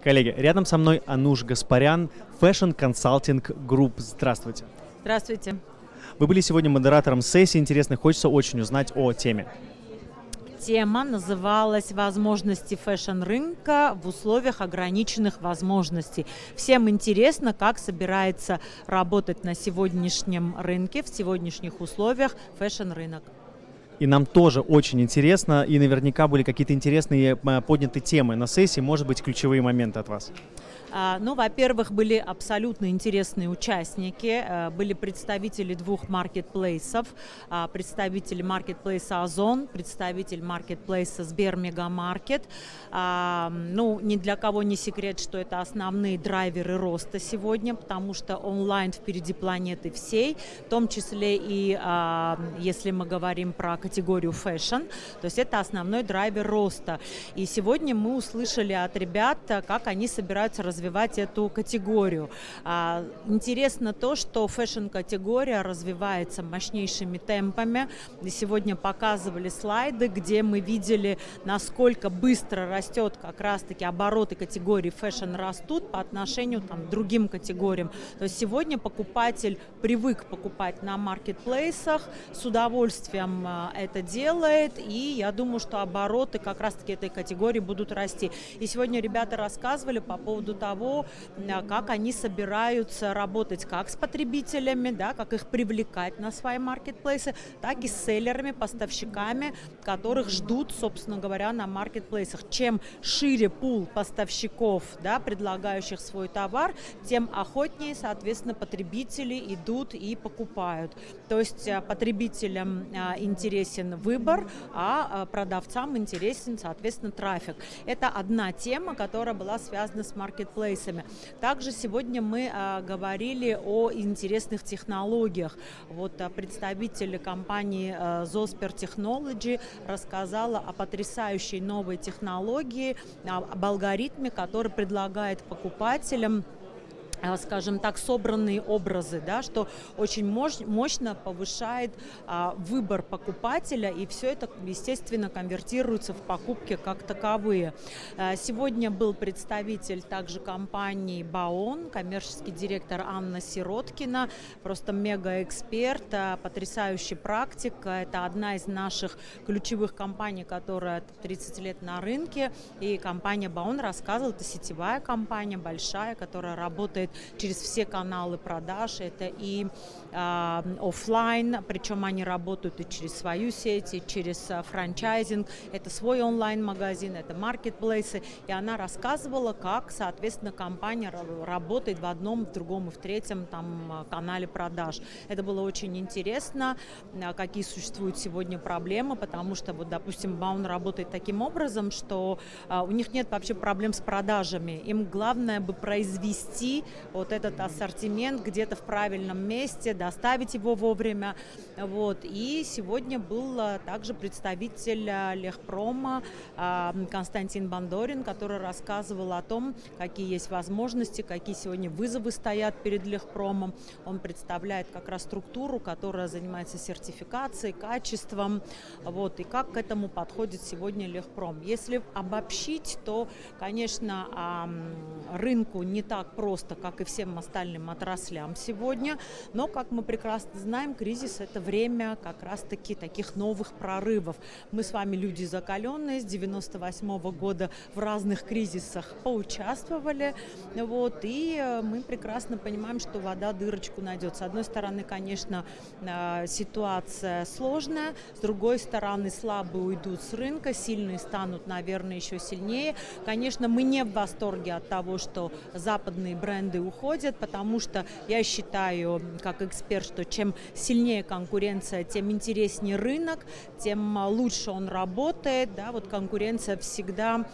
Коллеги, рядом со мной Ануш Гаспарян, Fashion Consulting Group. Здравствуйте. Здравствуйте. Вы были сегодня модератором сессии интересной. Хочется очень узнать о теме. Тема называлась «Возможности фэшн-рынка в условиях ограниченных возможностей». Всем интересно, как собирается работать на сегодняшнем рынке, в сегодняшних условиях фэшн-рынок. И нам тоже очень интересно, и наверняка были какие-то интересные подняты темы на сессии, может быть, ключевые моменты от вас. Ну, во-первых, были абсолютно интересные участники, были представители двух маркетплейсов, представитель маркетплейса Озон, представитель маркетплейса Сбермегамаркет. Ну, ни для кого не секрет, что это основные драйверы роста сегодня, потому что онлайн впереди планеты всей, в том числе и, если мы говорим про категорию фэшн, то есть это основной драйвер роста. И сегодня мы услышали от ребят, как они собираются развивать эту категорию. Интересно то, что фэшн-категория развивается мощнейшими темпами. И сегодня показывали слайды, где мы видели, насколько быстро растет как раз-таки обороты категории фэшн растут по отношению к другим категориям. То есть сегодня покупатель привык покупать на маркетплейсах, с удовольствием это делает, и я думаю, что обороты как раз-таки этой категории будут расти. И сегодня ребята рассказывали по поводу того, как они собираются работать как с потребителями, да, как их привлекать на свои маркетплейсы, так и с селлерами, поставщиками, которых ждут, собственно говоря, на маркетплейсах. Чем шире пул поставщиков, да, предлагающих свой товар, тем охотнее, соответственно, потребители идут и покупают. То есть потребителям интересен выбор, а продавцам интересен, соответственно, трафик. Это одна тема, которая была связана с маркетплейсами. Также сегодня мы говорили о интересных технологиях. Вот представитель компании Zosper Technology рассказала о потрясающей новой технологии, об алгоритме, который предлагает покупателям, скажем так, собранные образы, да, что очень мощно повышает выбор покупателя, и все это, естественно, конвертируется в покупки как таковые. Сегодня был представитель также компании Baon, коммерческий директор Анна Сироткина, просто мега-эксперт, потрясающий практик. Это одна из наших ключевых компаний, которая 30 лет на рынке, и компания Baon рассказывала, это сетевая компания, большая, которая работает через все каналы продаж, это и офлайн, причем они работают и через свою сеть, и через франчайзинг, это свой онлайн-магазин, это маркетплейсы, и она рассказывала, как, соответственно, компания работает в одном, в другом и в третьем канале продаж. Это было очень интересно, какие существуют сегодня проблемы, потому что, вот, допустим, Baon работает таким образом, что у них нет вообще проблем с продажами, им главное бы произвести вот этот ассортимент где-то в правильном месте, доставить его вовремя. Вот. И сегодня был также представитель Лехпрома Константин Бандорин, который рассказывал о том, какие есть возможности, какие сегодня вызовы стоят перед Лехпромом. Он представляет как раз структуру, которая занимается сертификацией, качеством, вот, и как к этому подходит сегодня Лехпром. Если обобщить, то, конечно, рынку не так просто, как и всем остальным отраслям сегодня, но, как мы прекрасно знаем, кризис – это время как раз-таки таких новых прорывов. Мы с вами люди закаленные, с 98-го года в разных кризисах поучаствовали, вот, и мы прекрасно понимаем, что вода дырочку найдет. С одной стороны, конечно, ситуация сложная, с другой стороны, слабые уйдут с рынка, сильные станут, наверное, еще сильнее. Конечно, мы не в восторге от того, что западные бренды уходят, потому что я считаю, как эксперт, что чем сильнее конкуренция, тем интереснее рынок, тем лучше он работает. Да, вот конкуренция всегда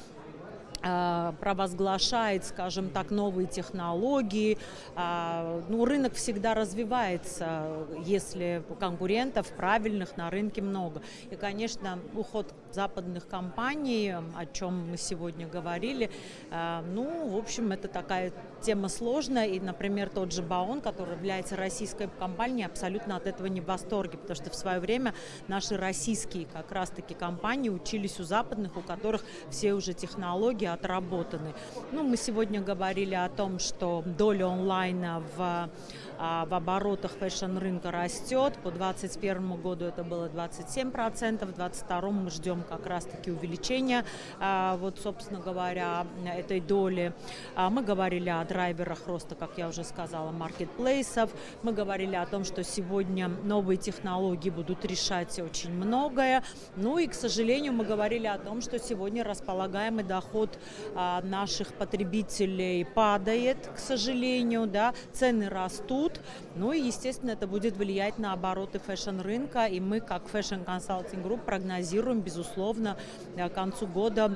провозглашает, скажем так, новые технологии. Ну, рынок всегда развивается, если конкурентов правильных на рынке много. И, конечно, уход западных компаний, о чем мы сегодня говорили. Ну, в общем, это такая тема сложная, и, например, тот же Baon, который является российской компанией, абсолютно от этого не в восторге, потому что в свое время наши российские как раз-таки компании учились у западных, у которых все уже технологии отработаны. Ну, мы сегодня говорили о том, что доля онлайна в оборотах фэшн-рынка растет. По 2021 году это было 27%, в 2022 мы ждем как раз-таки увеличения, вот, собственно говоря, этой доли. Мы говорили о драйверах роста, как я уже сказала, маркетплейсов. Мы говорили о том, что сегодня новые технологии будут решать очень многое. Ну и, к сожалению, мы говорили о том, что сегодня располагаемый доход наших потребителей падает, к сожалению, да, цены растут. Ну и, естественно, это будет влиять на обороты фэшн-рынка, и мы, как Fashion Consulting Group, прогнозируем, безусловно, к концу года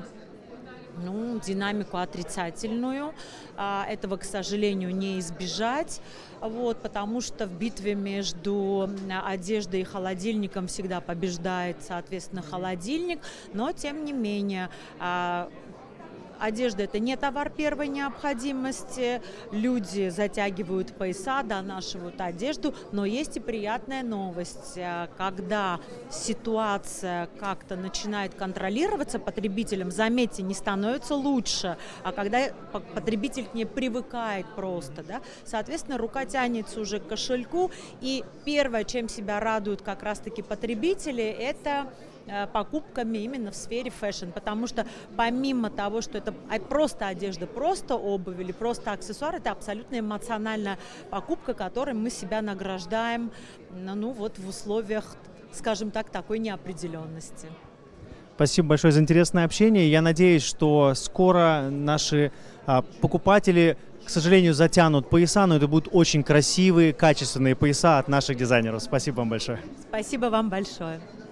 динамику отрицательную. Этого, к сожалению, не избежать, вот, потому что в битве между одеждой и холодильником всегда побеждает, соответственно, холодильник, но, тем не менее, одежда – это не товар первой необходимости, люди затягивают пояса, донашивают одежду, но есть и приятная новость. Когда ситуация как-то начинает контролироваться потребителем, заметьте, не становится лучше, а когда потребитель к ней привыкает просто, да, соответственно, рука тянется уже к кошельку, и первое, чем себя радуют как раз-таки потребители, это покупками именно в сфере фэшн, потому что помимо того, что это просто одежда, просто обувь или просто аксессуар, это абсолютно эмоциональная покупка, которой мы себя награждаем, ну вот в условиях, скажем так, такой неопределенности. Спасибо большое за интересное общение. Я надеюсь, что скоро наши покупатели, к сожалению, затянут пояса, но это будут очень красивые, качественные пояса от наших дизайнеров. Спасибо вам большое. Спасибо вам большое.